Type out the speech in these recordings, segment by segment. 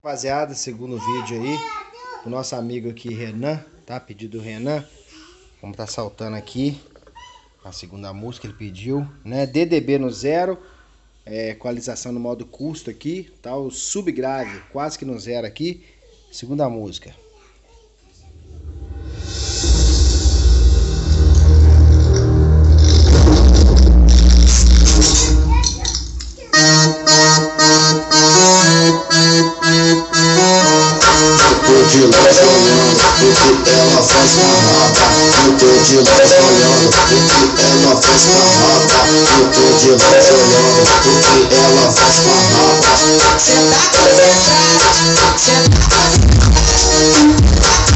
Rapaziada, segundo vídeo aí, o nosso amigo aqui, Renan, tá? Pedido do Renan. Vamos tá saltando aqui a segunda música que ele pediu, né? DDB no zero, equalização no modo custo aqui, tá? O subgrave quase que no zero aqui. Segunda música. De longe olhando o que ela faz com a rapa. Eu tô de longe olhando o que ela faz com a rapa. Eu tô de longe olhando o que ela faz com a rapa. Cê tá concentrado, cê tá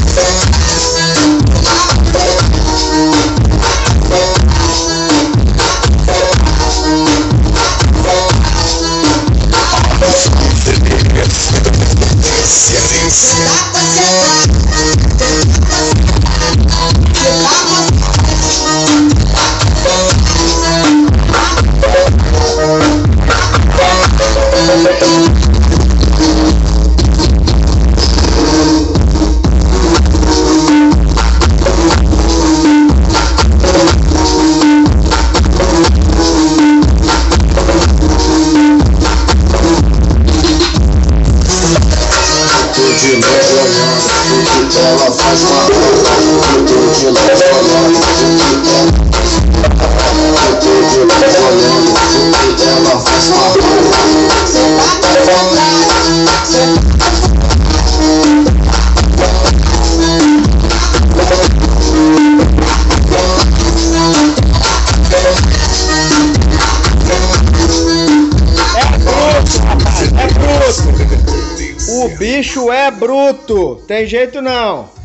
de longe olhando o que ela faz com a rapa. Eu tô de longe olhando o que ela Eu tô de longe olhando o que ela faz com a rapa. Cê tá concentrado, cê O bicho é bruto, tem jeito não.